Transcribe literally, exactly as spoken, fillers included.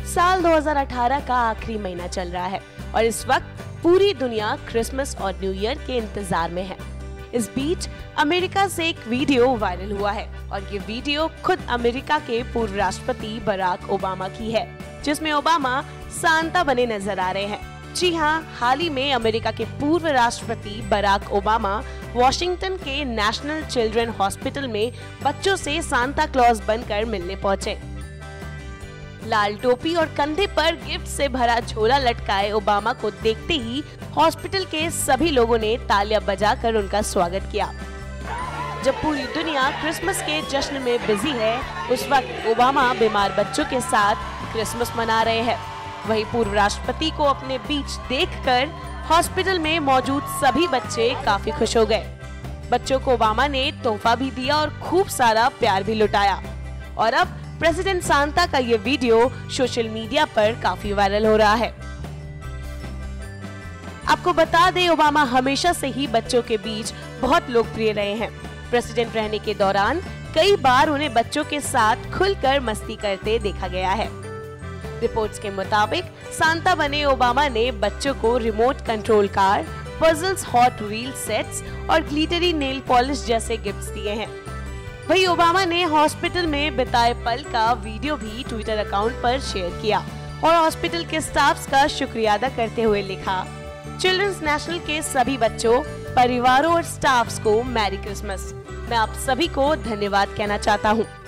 साल दो हज़ार अठारह का आखिरी महीना चल रहा है और इस वक्त पूरी दुनिया क्रिसमस और न्यू ईयर के इंतजार में है। इस बीच अमेरिका से एक वीडियो वायरल हुआ है और ये वीडियो खुद अमेरिका के पूर्व राष्ट्रपति बराक ओबामा की है, जिसमें ओबामा सांता बने नजर आ रहे हैं। जी हाँ, हाल ही में अमेरिका के पूर्व राष्ट्रपति बराक ओबामा वॉशिंगटन के नेशनल चिल्ड्रन हॉस्पिटल में बच्चों से सांता क्लॉज बनकर मिलने पहुंचे। लाल टोपी और कंधे पर गिफ्ट से भरा झोला लटकाए ओबामा को देखते ही हॉस्पिटल के सभी लोगों ने तालियां बजाकर उनका स्वागत किया। जब पूरी दुनिया क्रिसमस के जश्न में बिजी है, उस वक्त ओबामा बीमार बच्चों के साथ क्रिसमस मना रहे हैं। वहीं पूर्व राष्ट्रपति को अपने बीच देखकर हॉस्पिटल में मौजूद सभी बच्चे काफी खुश हो गए। बच्चों को ओबामा ने तोहफा भी दिया और खूब सारा प्यार भी लुटाया। और अब प्रेसिडेंट सांता का ये वीडियो सोशल मीडिया पर काफी वायरल हो रहा है। आपको बता दें, ओबामा हमेशा से ही बच्चों के बीच बहुत लोकप्रिय रहे हैं। प्रेसिडेंट रहने के दौरान कई बार उन्हें बच्चों के साथ खुलकर मस्ती करते देखा गया है। रिपोर्ट्स के मुताबिक सांता बने ओबामा ने बच्चों को remote control car, puzzles, Hot Wheel sets और ग्लिटरी नेल पॉलिश जैसे गिफ्ट्स दिए हैं। वहीं ओबामा ने हॉस्पिटल में बिताए पल का वीडियो भी ट्विटर अकाउंट पर शेयर किया और हॉस्पिटल के स्टाफ्स का शुक्रिया अदा करते हुए लिखा, चिल्ड्रंस नेशनल के सभी बच्चों, परिवारों और स्टाफ्स को मैरी क्रिसमस। मैं आप सभी को धन्यवाद कहना चाहता हूँ।